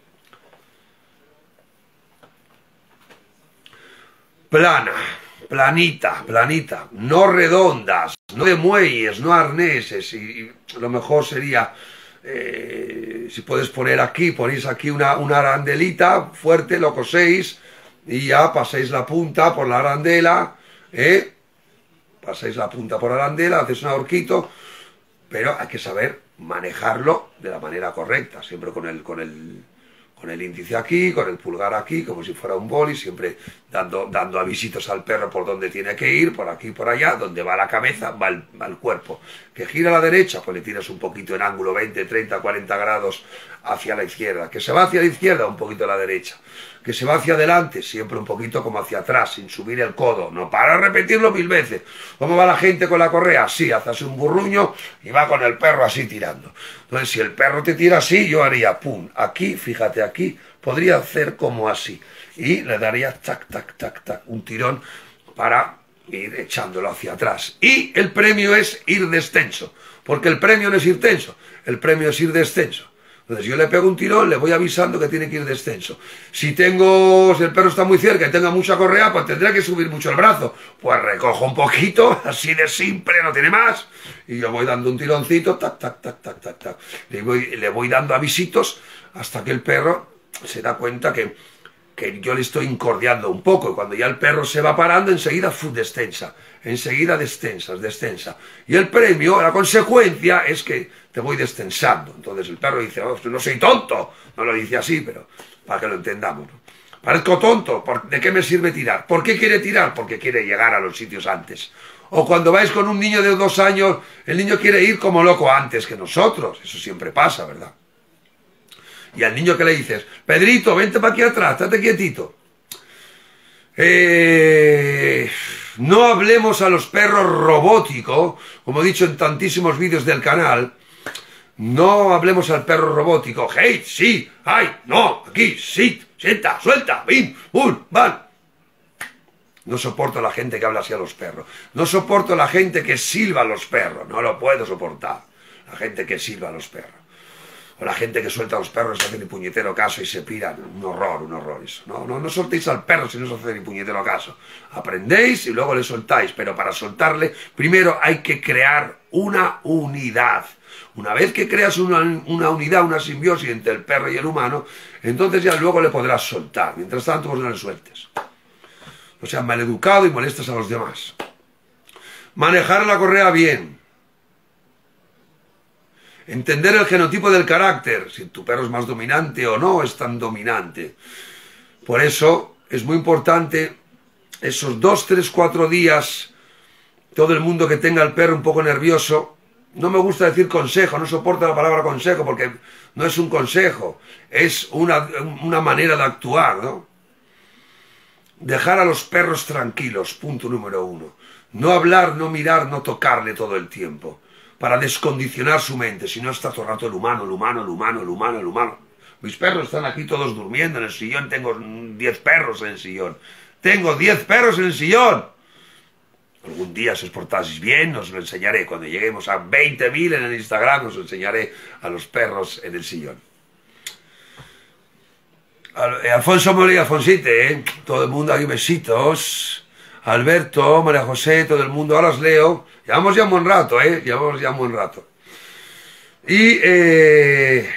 Plana, planita, planita, no redondas, no de muelles, no arneses. Y, y lo mejor sería, eh, si puedes poner aquí, ponéis aquí una, una arandelita fuerte, lo coséis y ya pasáis la punta por la arandela. ¿Eh? Pasáis la punta por la arandela, hacéis un ahorquito, pero hay que saber manejarlo de la manera correcta, siempre con el, con el, con el índice aquí, con el pulgar aquí, como si fuera un boli, siempre dando, dando avisitos al perro por dónde tiene que ir, por aquí, por allá, donde va la cabeza, va el, va el cuerpo. Que gira a la derecha, pues le tiras un poquito en ángulo veinte, treinta, cuarenta grados hacia la izquierda. Que se va hacia la izquierda, un poquito a la derecha. Que se va hacia adelante, siempre un poquito como hacia atrás, sin subir el codo. No para repetirlo mil veces. ¿Cómo va la gente con la correa? Así, haces un burruño y va con el perro así tirando. Entonces, si el perro te tira así, yo haría pum, aquí, fíjate aquí, podría hacer como así. Y le daría tac, tac, tac, tac, un tirón para ir echándolo hacia atrás. Y el premio es ir descenso, porque el premio no es ir tenso, el premio es ir descenso. Entonces yo le pego un tirón, le voy avisando que tiene que ir descenso. Si tengo, si el perro está muy cerca y tenga mucha correa, pues tendrá que subir mucho el brazo. Pues recojo un poquito, así de simple, no tiene más. Y yo voy dando un tironcito, tac, tac, tac, tac, tac, tac. Le voy, le voy dando avisitos hasta que el perro se da cuenta que, que yo le estoy incordiando un poco. Y cuando ya el perro se va parando, enseguida fu descensa. Enseguida descensas, descensa. Y el premio, la consecuencia, es que te voy descensando. Entonces el perro dice, oh, no soy tonto. No lo dice así, pero para que lo entendamos, ¿no? Parezco tonto. ¿De qué me sirve tirar? ¿Por qué quiere tirar? Porque quiere llegar a los sitios antes. O cuando vais con un niño de dos años, el niño quiere ir como loco antes que nosotros. Eso siempre pasa, ¿verdad? Y al niño que le dices, Pedrito, vente para aquí atrás, estate quietito. Eh... No hablemos a los perros robóticos, como he dicho en tantísimos vídeos del canal. No hablemos al perro robótico. Hey, sí, ay, no, aquí, sí, sienta, suelta, bim, bum, van. No soporto a la gente que habla así a los perros. No soporto a la gente que silba a los perros. No lo puedo soportar. La gente que silba a los perros. O la gente que suelta a los perros no hace ni puñetero caso y se piran. Un horror, un horror eso. No, no, no soltéis al perro si no os hace ni puñetero caso. Aprendéis y luego le soltáis. Pero para soltarle, primero hay que crear una unidad. Una vez que creas una, una unidad, una simbiosis entre el perro y el humano, entonces ya luego le podrás soltar. Mientras tanto, pues no le sueltes. O sea, maleducado y molestas a los demás. Manejar la correa bien. Entender el genotipo del carácter, si tu perro es más dominante o no es tan dominante. Por eso es muy importante esos dos, tres, cuatro días, todo el mundo que tenga el perro un poco nervioso, no me gusta decir consejo, no soporto la palabra consejo porque no es un consejo, es una, una manera de actuar, ¿no? Dejar a los perros tranquilos, punto número uno. No hablar, no mirar, no tocarle todo el tiempo. Para descondicionar su mente, si no está todo el rato el humano, el humano, el humano, el humano, el humano. Mis perros están aquí todos durmiendo en el sillón, tengo diez perros en el sillón. Tengo diez perros en el sillón. Algún día, si os portáis bien, os lo enseñaré. Cuando lleguemos a veinte mil en el Instagram, os enseñaré a los perros en el sillón. Alfonso Moli, Alfonsite, ¿eh? Todo el mundo, hay besitos. Alberto, María José, todo el mundo, ahora os leo. Llevamos ya un buen rato, ¿eh? Llevamos ya un buen rato. Y eh,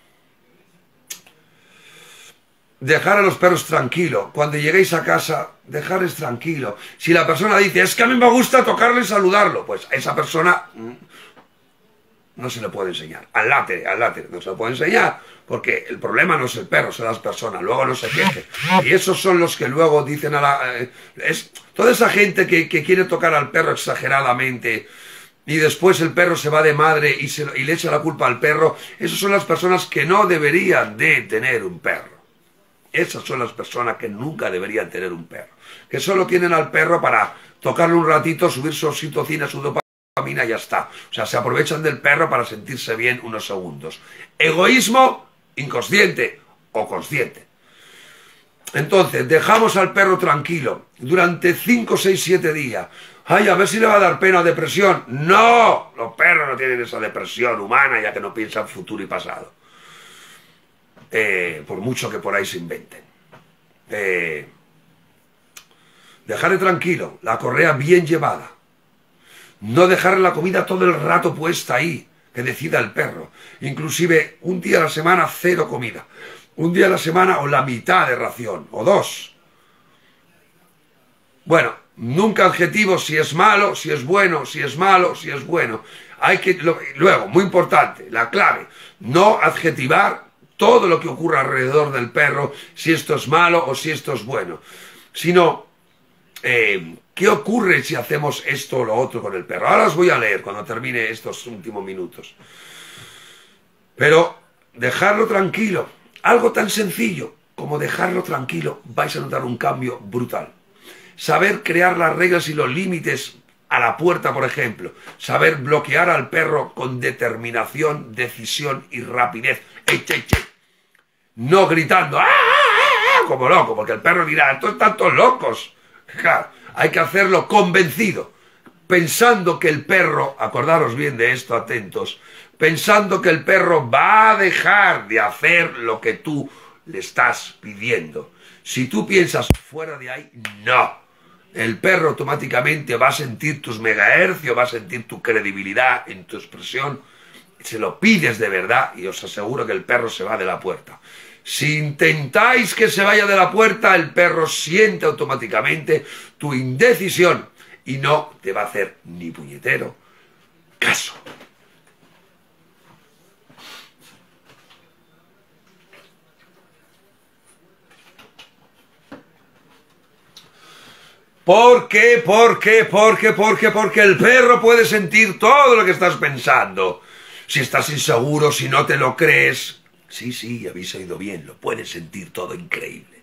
dejar a los perros tranquilos. Cuando lleguéis a casa, dejarles tranquilo. Si la persona dice, es que a mí me gusta tocarle y saludarlo, pues a esa persona no se le puede enseñar. Al látere, al látere, no se le puede enseñar. Porque el problema no es el perro, son las personas. Luego no se queje. Y esos son los que luego dicen a la... Eh, es toda esa gente que, que quiere tocar al perro exageradamente y después el perro se va de madre y, se, y le echa la culpa al perro. Esas son las personas que no deberían de tener un perro. Esas son las personas que nunca deberían tener un perro. Que solo tienen al perro para tocarle un ratito, subir su oxitocina, su dopamina y ya está. O sea, se aprovechan del perro para sentirse bien unos segundos. Egoísmo inconsciente o consciente. Entonces, dejamos al perro tranquilo durante cinco, seis, siete días. Ay, a ver si le va a dar pena o depresión. ¡No! Los perros no tienen esa depresión humana, ya que no piensan futuro y pasado. Eh, por mucho que por ahí se inventen. Eh, dejarle tranquilo, la correa bien llevada. No dejarle la comida todo el rato puesta ahí, que decida el perro. Inclusive un día a la semana cero comida. Un día a la semana o la mitad de ración, o dos. Bueno, nunca adjetivos si es malo, si es bueno, si es malo, si es bueno. Hay que, lo, luego, muy importante, la clave, no adjetivar todo lo que ocurre alrededor del perro, si esto es malo o si esto es bueno, sino eh, qué ocurre si hacemos esto o lo otro con el perro. Ahora os voy a leer cuando termine estos últimos minutos. Pero dejarlo tranquilo, algo tan sencillo como dejarlo tranquilo, vais a notar un cambio brutal. Saber crear las reglas y los límites a la puerta, por ejemplo. Saber bloquear al perro con determinación, decisión y rapidez. ¡Ey, ey, ey! No gritando ¡ah, ah, ah! Como loco, porque el perro dirá, estos están todos locos. Claro, hay que hacerlo convencido, pensando que el perro, acordaros bien de esto, atentos, pensando que el perro va a dejar de hacer lo que tú le estás pidiendo. Si tú piensas fuera de ahí, no. El perro automáticamente va a sentir tus megahercios, va a sentir tu credibilidad en tu expresión. Se lo pides de verdad y os aseguro que el perro se va de la puerta. Si intentáis que se vaya de la puerta, el perro siente automáticamente tu indecisión y no te va a hacer ni puñetero caso. ¿Por qué? ¿Por qué? ¿Por qué? ¿Por qué? Porque el perro puede sentir todo lo que estás pensando. Si estás inseguro, si no te lo crees. Sí, sí, habéis oído bien, lo puede sentir todo increíble.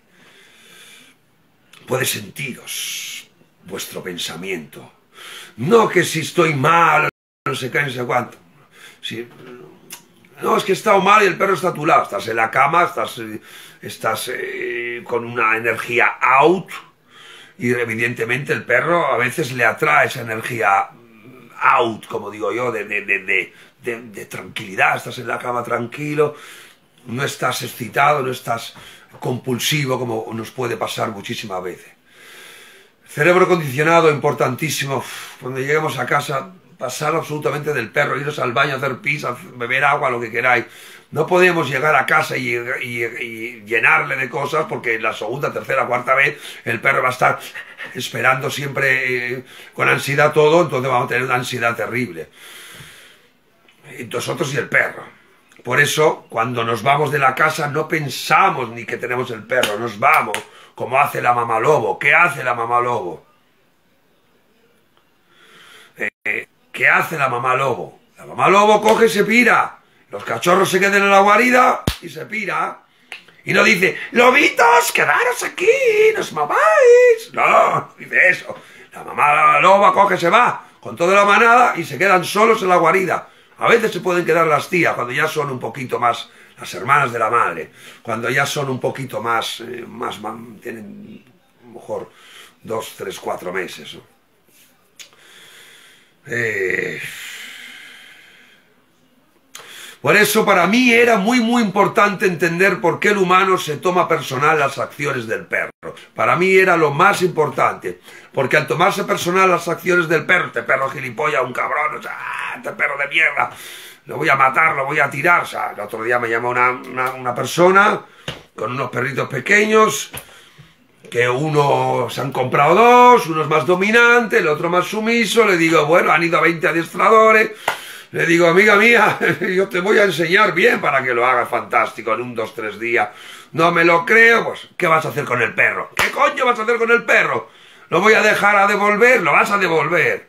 Puede sentiros vuestro pensamiento. No que si estoy mal, no sé qué, no sé cuánto. Si, no, es que he estado mal y el perro está a tu lado. Estás en la cama, estás, estás eh, con una energía out. Y evidentemente el perro a veces le atrae esa energía out, como digo yo, de, de, de, de, de, de tranquilidad. Estás en la cama tranquilo, no estás excitado, no estás compulsivo, como nos puede pasar muchísimas veces. Cerebro condicionado, importantísimo. Cuando lleguemos a casa, pasar absolutamente del perro, iros al baño, hacer pis, beber agua, lo que queráis. No podemos llegar a casa y, y, y llenarle de cosas porque la segunda, tercera, cuarta vez el perro va a estar esperando siempre eh, con ansiedad todo, entonces vamos a tener una ansiedad terrible. Y nosotros y el perro. Por eso, cuando nos vamos de la casa, no pensamos ni que tenemos el perro, nos vamos, como hace la mamá lobo. ¿Qué hace la mamá lobo? Eh, ¿Qué hace la mamá lobo? La mamá lobo coge y se pira. Los cachorros se quedan en la guarida y se pira. Y no dice, lobitos, quedaros aquí, no os mováis. No, dice eso. La mamá loba coge, se va con toda la manada y se quedan solos en la guarida. A veces se pueden quedar las tías cuando ya son un poquito más, las hermanas de la madre, cuando ya son un poquito más, eh, más, más tienen a lo mejor dos, tres, cuatro meses, ¿no? Eh... Por eso para mí era muy muy importante entender por qué el humano se toma personal las acciones del perro. Para mí era lo más importante, porque al tomarse personal las acciones del perro, este perro gilipollas, un cabrón, o sea, este perro de mierda, lo voy a matar, lo voy a tirar. O sea, el otro día me llamó una, una, una persona con unos perritos pequeños, que uno se han comprado dos, uno es más dominante, el otro más sumiso. Le digo, bueno, han ido a veinte adiestradores. Le digo, amiga mía, yo te voy a enseñar bien para que lo hagas fantástico en un, dos, tres días. No me lo creo, pues, ¿qué vas a hacer con el perro? ¿Qué coño vas a hacer con el perro? ¿Lo voy a dejar a devolver? Lo vas a devolver.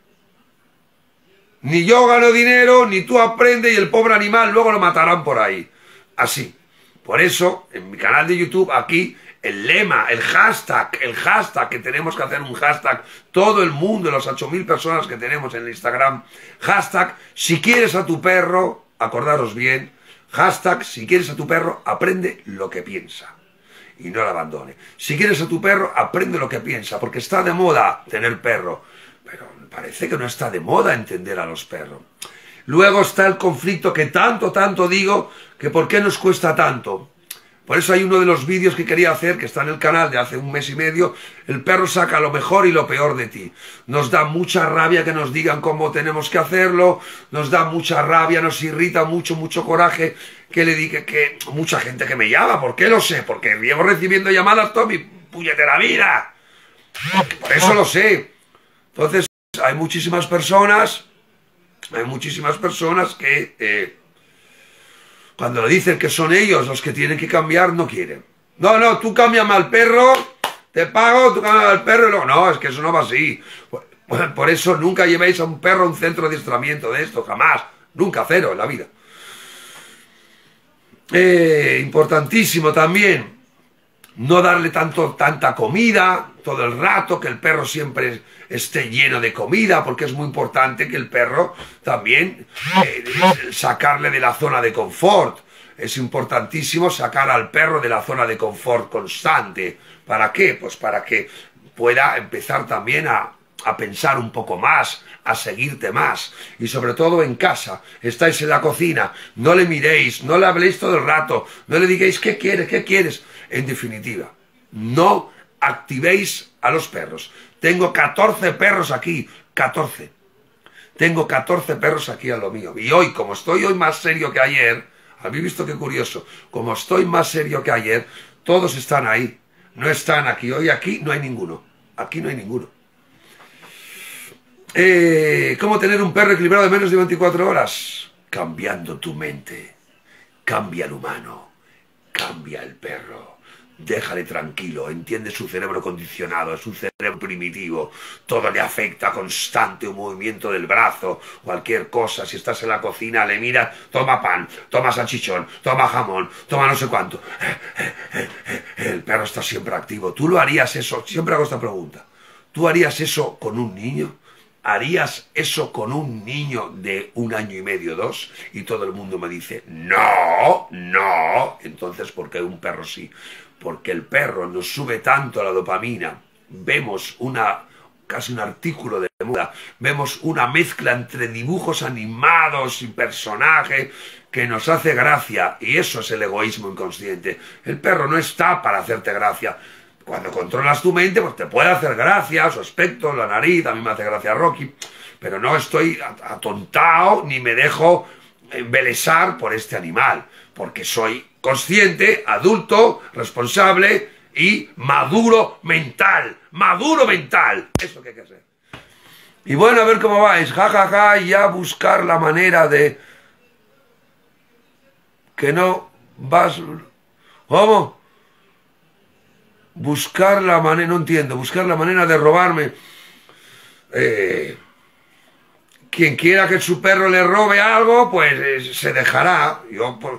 Ni yo gano dinero, ni tú aprendes y el pobre animal luego lo matarán por ahí. Así. Por eso, en mi canal de YouTube, aquí, el lema, el hashtag, el hashtag, que tenemos que hacer un hashtag, todo el mundo, las ocho mil personas que tenemos en el Instagram, hashtag, si quieres a tu perro, acordaros bien, hashtag, si quieres a tu perro, aprende lo que piensa y no lo abandone. Si quieres a tu perro, aprende lo que piensa, porque está de moda tener perro, pero parece que no está de moda entender a los perros. Luego está el conflicto que tanto, tanto digo, que por qué nos cuesta tanto. Por eso hay uno de los vídeos que quería hacer, que está en el canal de hace un mes y medio, el perro saca lo mejor y lo peor de ti. Nos da mucha rabia que nos digan cómo tenemos que hacerlo, nos da mucha rabia, nos irrita mucho, mucho coraje que le diga que mucha gente que me llama. ¿Por qué lo sé? Porque llevo recibiendo llamadas toda mi puñetera vida. Por eso lo sé. Entonces, hay muchísimas personas, hay muchísimas personas que... Eh, cuando le dicen que son ellos los que tienen que cambiar, no quieren. No, no, tú cámbiame al perro, te pago, tú cámbiame al perro, y luego, no, es que eso no va así. Por eso nunca llevéis a un perro a un centro de adiestramiento de esto, jamás, nunca, cero en la vida. Eh, importantísimo también, no darle tanto, tanta comida todo el rato, que el perro siempre esté lleno de comida, porque es muy importante que el perro también, eh, sacarle de la zona de confort. Es importantísimo sacar al perro de la zona de confort constante. ¿Para qué? Pues para que pueda empezar también a, a pensar un poco más, a seguirte más. Y sobre todo en casa, estáis en la cocina, no le miréis, no le habléis todo el rato, no le digáis ¿qué quieres? ¿Qué quieres? En definitiva, no activéis a los perros. Tengo catorce perros aquí, catorce. Tengo catorce perros aquí a lo mío. Y hoy, como estoy hoy más serio que ayer, ¿habéis visto qué curioso? Como estoy más serio que ayer, todos están ahí. No están aquí. Hoy aquí no hay ninguno. Aquí no hay ninguno. Eh, ¿Cómo tener un perro equilibrado de menos de veinticuatro horas? Cambiando tu mente. Cambia el humano. Cambia el perro. Déjale tranquilo, entiende su cerebro condicionado, es un cerebro primitivo, todo le afecta, constante, un movimiento del brazo, cualquier cosa, si estás en la cocina le miras, toma pan, toma salchichón, toma jamón, toma no sé cuánto, el perro está siempre activo. ¿Tú lo harías eso? Siempre hago esta pregunta, ¿tú harías eso con un niño? ¿Harías eso con un niño de un año y medio, dos? Y todo el mundo me dice, no, no. Entonces, ¿por qué un perro sí? Porque el perro nos sube tanto la dopamina. Vemos una, casi un artículo de moda, vemos una mezcla entre dibujos animados y personajes que nos hace gracia. Y eso es el egoísmo inconsciente. El perro no está para hacerte gracia. Cuando controlas tu mente, pues te puede hacer gracia, su aspecto, la nariz, a mí me hace gracia Rocky, pero no estoy atontado ni me dejo embelesar por este animal, porque soy consciente, adulto, responsable y maduro mental, maduro mental, eso que hay que hacer. Y bueno, a ver cómo vais, jajaja, ja, ja, ya buscar la manera de que no vas... ¿Cómo? Buscar la manera, no entiendo, buscar la manera de robarme. Eh, quien quiera que su perro le robe algo, pues eh, se dejará. Yo, por,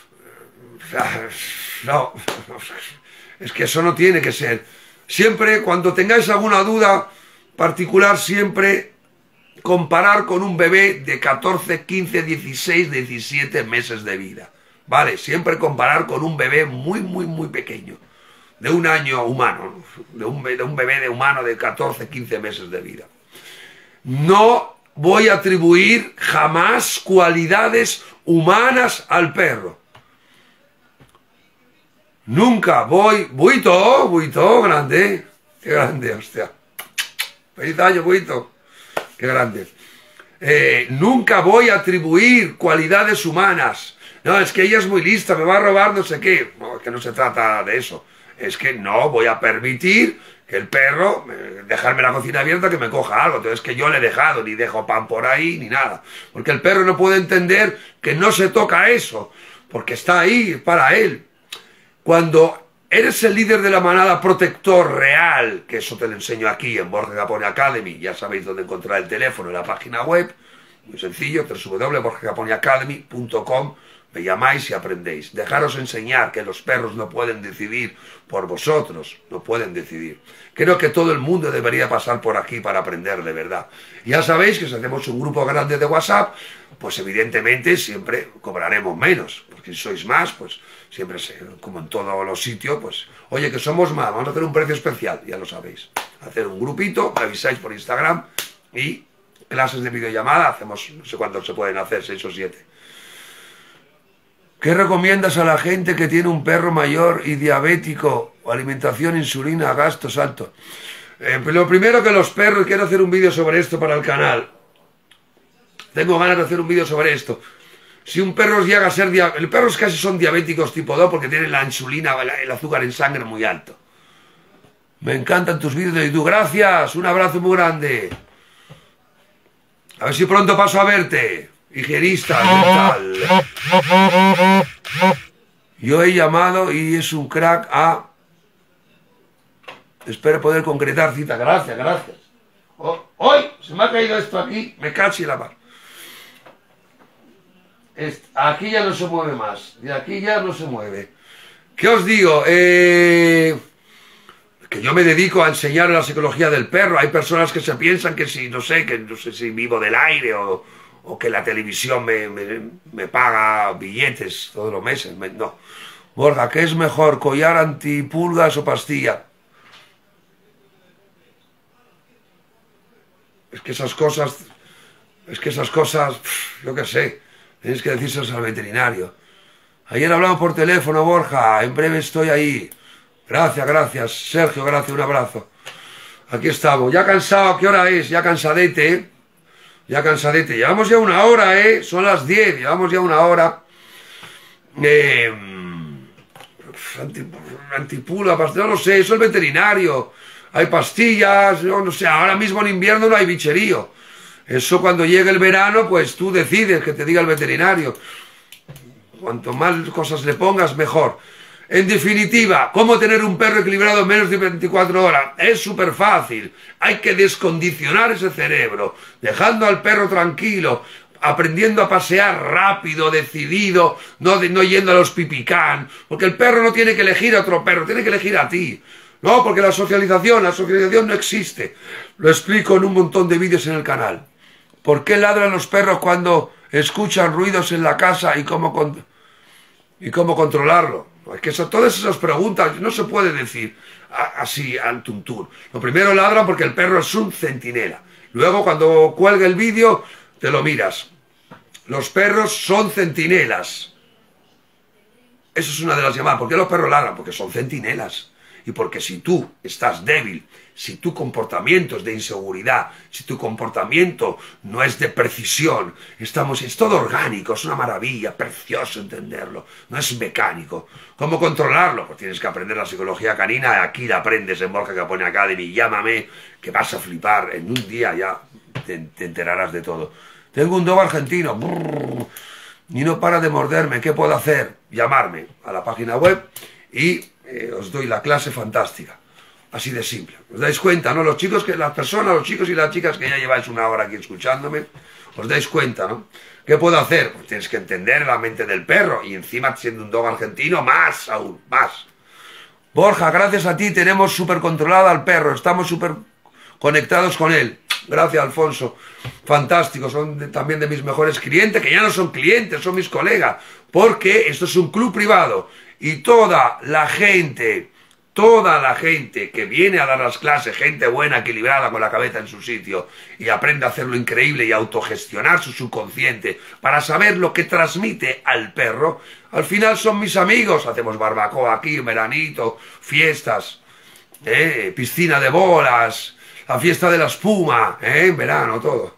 no, es que eso no tiene que ser. Siempre, cuando tengáis alguna duda particular, siempre comparar con un bebé de catorce, quince, dieciséis, diecisiete meses de vida. Vale, siempre comparar con un bebé muy, muy, muy pequeño. De un año humano, de un, de un bebé de humano de catorce, quince meses de vida. No voy a atribuir jamás cualidades humanas al perro. Nunca voy... Buito, Buito, grande. Qué grande, hostia. Feliz año, Buito. Qué grande. Eh, nunca voy a atribuir cualidades humanas. No, es que ella es muy lista, me va a robar no sé qué. No, es que no se trata de eso. Es que no voy a permitir que el perro, dejarme la cocina abierta, que me coja algo. Entonces, que yo le he dejado, ni dejo pan por ahí, ni nada. Porque el perro no puede entender que no se toca eso, porque está ahí para él. Cuando eres el líder de la manada protector real, que eso te lo enseño aquí en Borja Caponi Academy, ya sabéis dónde encontrar el teléfono en la página web, muy sencillo, doble u doble u doble u punto borja caponi academy punto com. Me llamáis y aprendéis. Dejaros enseñar que los perros no pueden decidir por vosotros, no pueden decidir. Creo que todo el mundo debería pasar por aquí para aprender de verdad. Ya sabéis que si hacemos un grupo grande de WhatsApp, pues evidentemente siempre cobraremos menos, porque si sois más, pues siempre, se, como en todos los sitios, pues, oye, que somos más, vamos a hacer un precio especial, ya lo sabéis. Hacer un grupito, me avisáis por Instagram y clases de videollamada, hacemos, no sé cuántos se pueden hacer, seis o siete. ¿Qué recomiendas a la gente que tiene un perro mayor y diabético o alimentación, insulina, gastos altos? Eh, lo primero que los perros, quiero hacer un vídeo sobre esto para el canal. Tengo ganas de hacer un vídeo sobre esto. Si un perro llega a ser diabético, los perros casi son diabéticos tipo dos porque tienen la insulina, el azúcar en sangre muy alto. Me encantan tus vídeos de YouTube. Gracias, un abrazo muy grande. A ver si pronto paso a verte. higienista dental. Yo he llamado y es un crack a... Espero poder concretar cita. Gracias, gracias. Oh, hoy se me ha caído esto aquí, me cacho y la mano. Aquí ya no se mueve más, de aquí ya no se mueve. ¿Qué os digo? Eh, que yo me dedico a enseñar la psicología del perro. Hay personas que se piensan que si, no sé, que no sé si vivo del aire o, o que la televisión me, me, me paga billetes todos los meses. Me, no. Borja, ¿qué es mejor, collar antipulgas o pastilla? Es que esas cosas, es que esas cosas, yo qué sé, tienes que decírselas al veterinario. Ayer hablamos por teléfono, Borja, en breve estoy ahí. Gracias, gracias, Sergio, gracias, un abrazo. Aquí estamos, ya cansado, ¿qué hora es? Ya cansadete, ¿eh? Ya cansadete, llevamos ya una hora, ¿eh? Son las diez, llevamos ya una hora. Eh, antipula, pastilla, no lo sé, eso es el veterinario. Hay pastillas, no, no sé, ahora mismo en invierno no hay bicherío. Eso cuando llegue el verano, pues tú decides que te diga el veterinario. Cuanto más cosas le pongas, mejor. En definitiva, ¿cómo tener un perro equilibrado en menos de veinticuatro horas? Es súper fácil. Hay que descondicionar ese cerebro, dejando al perro tranquilo, aprendiendo a pasear rápido, decidido, no, de, no yendo a los pipicán, porque el perro no tiene que elegir a otro perro, tiene que elegir a ti. No, porque la socialización, la socialización no existe. Lo explico en un montón de vídeos en el canal. ¿Por qué ladran los perros cuando escuchan ruidos en la casa y cómo, con... y cómo controlarlo? Es que eso, todas esas preguntas no se puede decir así al tuntún. Lo primero ladran porque el perro es un centinela. Luego cuando cuelgue el vídeo te lo miras. Los perros son centinelas. Eso es una de las llamadas. ¿Por qué los perros ladran? Porque son centinelas. Y porque si tú estás débil, si tu comportamiento es de inseguridad, si tu comportamiento no es de precisión, estamos, es todo orgánico, es una maravilla, precioso entenderlo, no es mecánico. ¿Cómo controlarlo? Pues tienes que aprender la psicología canina, aquí la aprendes en Borja Capone Academy, llámame, que vas a flipar, en un día ya te, te enterarás de todo. Tengo un dog argentino, brrr, y no para de morderme, ¿qué puedo hacer? Llamarme a la página web y... Eh, os doy la clase fantástica, así de simple. ¿Os dais cuenta, no? Los chicos, que las personas, los chicos y las chicas que ya lleváis una hora aquí escuchándome, os dais cuenta, ¿no? ¿Qué puedo hacer? Pues tienes que entender la mente del perro y encima siendo un dog argentino, más aún, más. Borja, gracias a ti tenemos súper controlado al perro, estamos súper conectados con él. Gracias, Alfonso. Fantástico, son de, también de mis mejores clientes, que ya no son clientes, son mis colegas, porque esto es un club privado. Y toda la gente, toda la gente que viene a dar las clases, gente buena, equilibrada, con la cabeza en su sitio, y aprende a hacerlo increíble y autogestionar su subconsciente para saber lo que transmite al perro, al final son mis amigos. Hacemos barbacoa aquí, veranito, fiestas, eh, piscina de bolas, la fiesta de la espuma, eh, en verano, todo.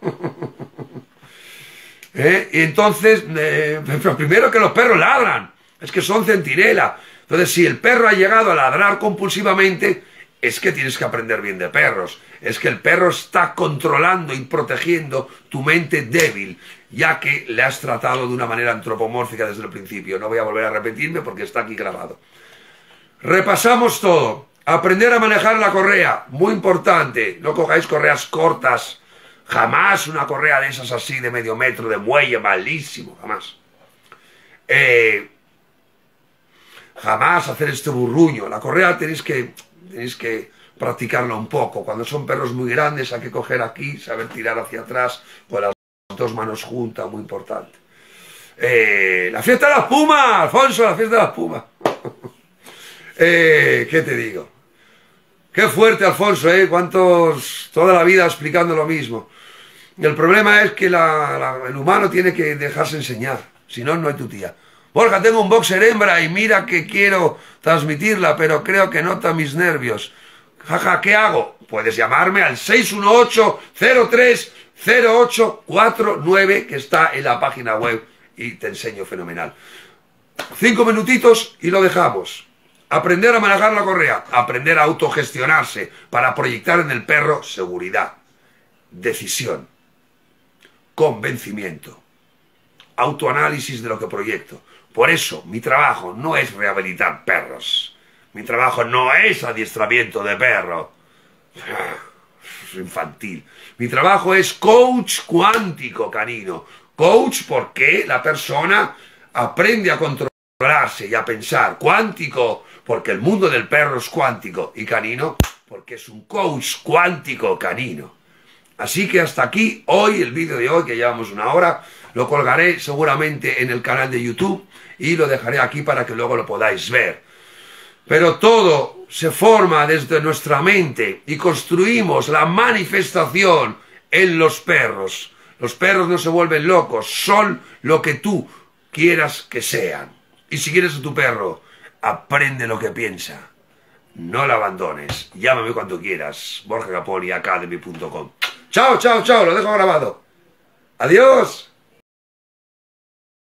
eh, y entonces, eh, primero que los perros ladran. Es que son centinela. Entonces, si el perro ha llegado a ladrar compulsivamente, es que tienes que aprender bien de perros. Es que el perro está controlando y protegiendo tu mente débil, ya que le has tratado de una manera antropomórfica desde el principio. No voy a volver a repetirme porque está aquí grabado. Repasamos todo. Aprender a manejar la correa, muy importante. No cojáis correas cortas. Jamás una correa de esas así de medio metro de muelle, malísimo, jamás. Eh... Jamás hacer este burruño. La correa tenéis que, tenéis que practicarla un poco. Cuando son perros muy grandes hay que coger aquí, saber tirar hacia atrás con las dos manos juntas, muy importante. Eh, la fiesta de la espuma, Alfonso, la fiesta de la espuma. eh, ¿Qué te digo? Qué fuerte, Alfonso, ¿eh? Cuántos, toda la vida explicando lo mismo. El problema es que la, la, el humano tiene que dejarse enseñar, si no, no hay tu tía. Borja, tengo un boxer hembra y mira que quiero transmitirla, pero creo que nota mis nervios. Jaja, ¿qué hago? Puedes llamarme al seis uno ocho, cero tres, cero ocho cuatro nueve, que está en la página web y te enseño fenomenal. Cinco minutitos y lo dejamos. Aprender a manejar la correa, aprender a autogestionarse para proyectar en el perro seguridad, decisión, convencimiento. autoanálisis de lo que proyecto. Por eso, mi trabajo no es rehabilitar perros. Mi trabajo no es adiestramiento de perro. Es infantil. Mi trabajo es coach cuántico canino. Coach porque la persona aprende a controlarse y a pensar. Cuántico porque el mundo del perro es cuántico. Y canino porque es un coach cuántico canino. Así que hasta aquí hoy, el vídeo de hoy, que llevamos una hora. Lo colgaré seguramente en el canal de YouTube y lo dejaré aquí para que luego lo podáis ver. Pero todo se forma desde nuestra mente y construimos la manifestación en los perros. Los perros no se vuelven locos, son lo que tú quieras que sean. Y si quieres a tu perro, aprende lo que piensa. No lo abandones. Llámame cuando quieras. borja capoli academy punto com. Chao, chao, chao. Lo dejo grabado. Adiós.